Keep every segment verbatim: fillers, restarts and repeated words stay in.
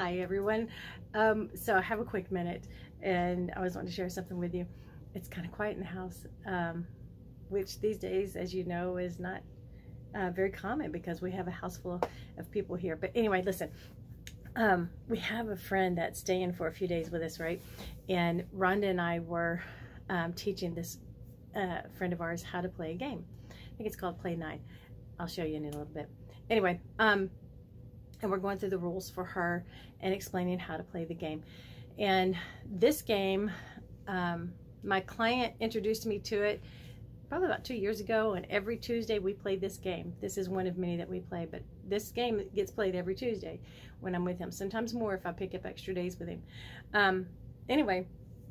Hi everyone. Um, so I have a quick minute and I was wanting to share something with you. It's kind of quiet in the house, um, which these days, as you know, is not uh, very common because we have a house full of people here. But anyway, listen, um, we have a friend that's staying for a few days with us, right? And Rhonda and I were um, teaching this uh, friend of ours how to play a game. I think it's called Play Nine. I'll show you in a little bit. Anyway, um, and we're going through the rules for her and explaining how to play the game. And this game, um, my client introduced me to it probably about two years ago, and every Tuesday we play this game. This is one of many that we play, but this game gets played every Tuesday when I'm with him, sometimes more if I pick up extra days with him. Um, anyway,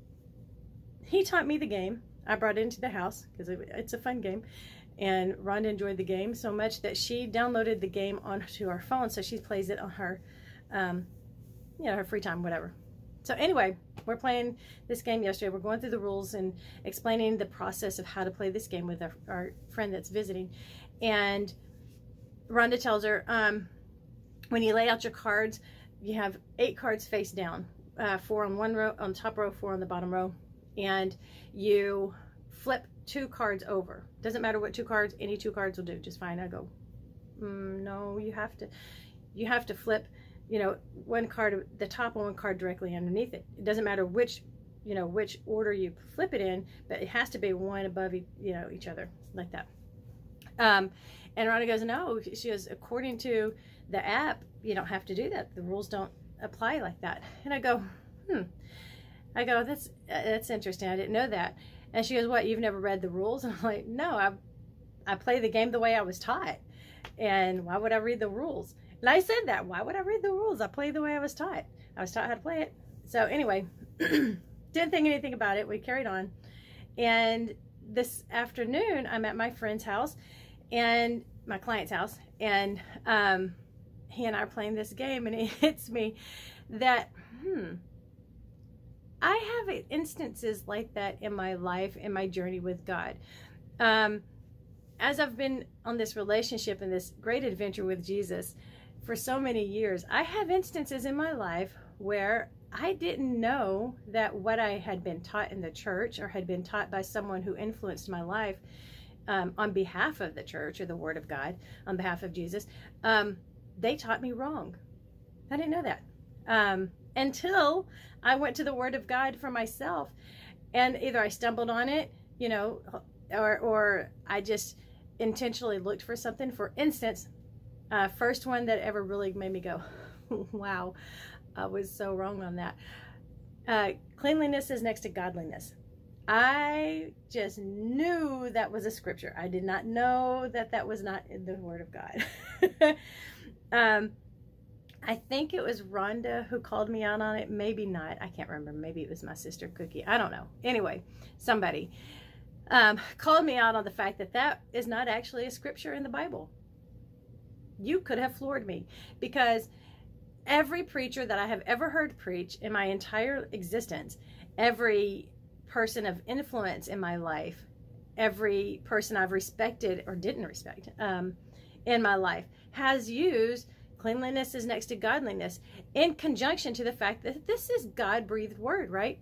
he taught me the game. I brought it into the house because it's a fun game. And Rhonda enjoyed the game so much that she downloaded the game onto her phone, so she plays it on her, um, you know, her free time, whatever. So anyway, we're playing this game yesterday. We're going through the rules and explaining the process of how to play this game with our, our friend that's visiting. And Rhonda tells her, um, when you lay out your cards, you have eight cards face down, uh, four on one row, on top row, four on the bottom row, and you flip two cards over. Doesn't matter what two cards, any two cards will do just fine. I go, mm, no, you have to, you have to flip, you know, one card, the top and one card directly underneath it. It doesn't matter which, you know, which order you flip it in, but it has to be one above, you know, each other like that. Um, and Rhonda goes, no, she goes, according to the app, you don't have to do that. The rules don't apply like that. And I go, hmm. I go, that's, that's interesting. I didn't know that. And she goes, what, you've never read the rules? And I'm like, no, I, I play the game the way I was taught. And why would I read the rules? And I said that, why would I read the rules? I play the way I was taught. I was taught how to play it. So anyway, didn't think anything about it. We carried on. And this afternoon, I'm at my friend's house and my client's house. And um, he and I are playing this game, and it hits me that, hmm, I have instances like that in my life, in my journey with God. Um, as I've been on this relationship and this great adventure with Jesus for so many years, I have instances in my life where I didn't know that what I had been taught in the church or had been taught by someone who influenced my life um, on behalf of the church or the Word of God, on behalf of Jesus, um, they taught me wrong. I didn't know that. Um, until I went to the Word of God for myself, and either I stumbled on it, you know, or, or I just intentionally looked for something. For instance, uh, first one that ever really made me go, wow, I was so wrong on that. Uh, cleanliness is next to godliness. I just knew that was a scripture. I did not know that that was not in the Word of God. um, I think it was Rhonda who called me out on it. Maybe not. I can't remember. Maybe it was my sister Cookie. I don't know. Anyway, somebody um, called me out on the fact that that is not actually a scripture in the Bible. You could have floored me, because every preacher that I have ever heard preach in my entire existence, every person of influence in my life, every person I've respected or didn't respect um, in my life has used cleanliness is next to godliness in conjunction to the fact that this is God-breathed word, right?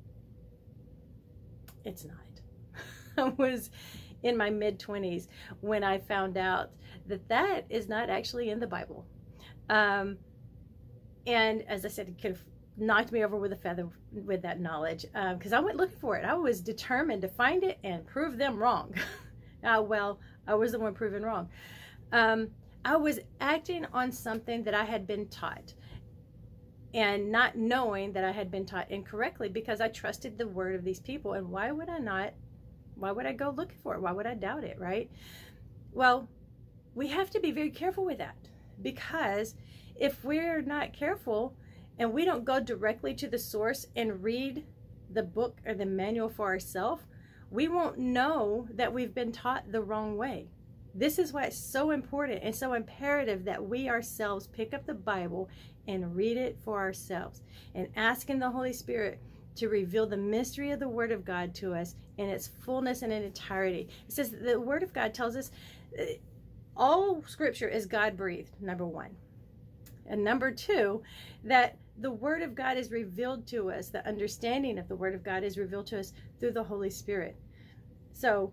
It's not. I was in my mid twenties when I found out that that is not actually in the Bible. Um, and as I said, it could have knocked me over with a feather with that knowledge, because um, I went looking for it. I was determined to find it and prove them wrong. uh, well, I was the one proven wrong. Um, I was acting on something that I had been taught and not knowing that I had been taught incorrectly, because I trusted the word of these people. And why would I not? Why would I go looking for it? Why would I doubt it, right? Well, we have to be very careful with that, because if we're not careful and we don't go directly to the source and read the book or the manual for ourselves, we won't know that we've been taught the wrong way. This is why it's so important and so imperative that we ourselves pick up the Bible and read it for ourselves, and asking the Holy Spirit to reveal the mystery of the Word of God to us in its fullness and in entirety. It says the Word of God tells us all Scripture is God-breathed, number one. And number two, that the Word of God is revealed to us, the understanding of the Word of God is revealed to us through the Holy Spirit. So,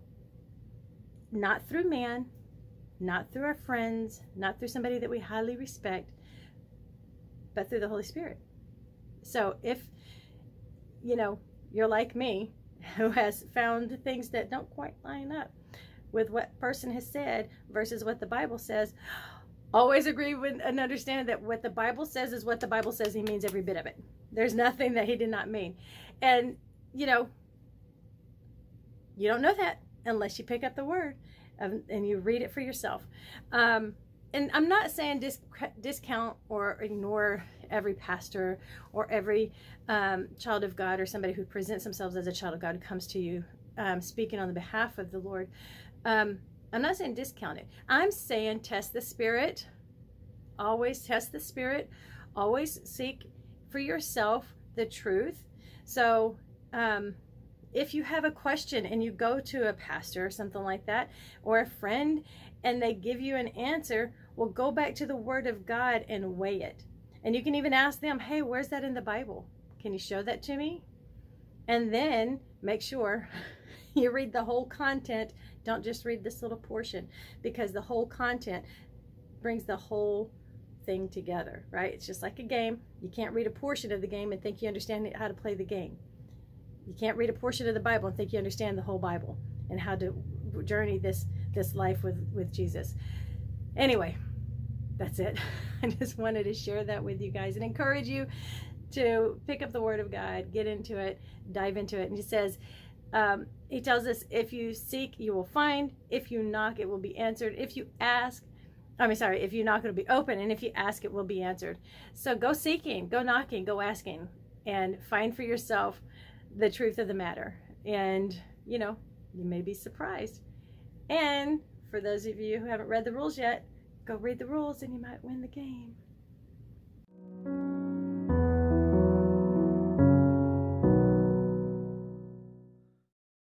not through man, not through our friends, not through somebody that we highly respect, but through the Holy Spirit. So if, you know, you're like me, who has found things that don't quite line up with what person has said versus what the Bible says, always agree with and understand that what the Bible says is what the Bible says. He means every bit of it. There's nothing that he did not mean. And, you know, you don't know that unless you pick up the Word um, and you read it for yourself. Um, and I'm not saying dis discount or ignore every pastor or every um, child of God or somebody who presents themselves as a child of God who comes to you um, speaking on the behalf of the Lord. Um, I'm not saying discount it. I'm saying test the Spirit. Always test the Spirit. Always seek for yourself the truth. So um, if you have a question and you go to a pastor or something like that, or a friend, and they give you an answer, well, go back to the Word of God and weigh it. And you can even ask them, hey, where's that in the Bible? Can you show that to me? And then make sure you read the whole content. Don't just read this little portion, because the whole content brings the whole thing together, right? It's just like a game. You can't read a portion of the game and think you understand how to play the game. You can't read a portion of the Bible and think you understand the whole Bible and how to journey this this life with with Jesus. Anyway, that's it. I just wanted to share that with you guys and encourage you to pick up the Word of God, get into it, dive into it. And he says, um, he tells us, if you seek, you will find. If you knock, it will be answered. If you ask, I mean, sorry, if you knock, it'll be open. And if you ask, it will be answered. So go seeking, go knocking, go asking, and find for yourself the truth of the matter. And, you know, you may be surprised. And for those of you who haven't read the rules yet, go read the rules and you might win the game.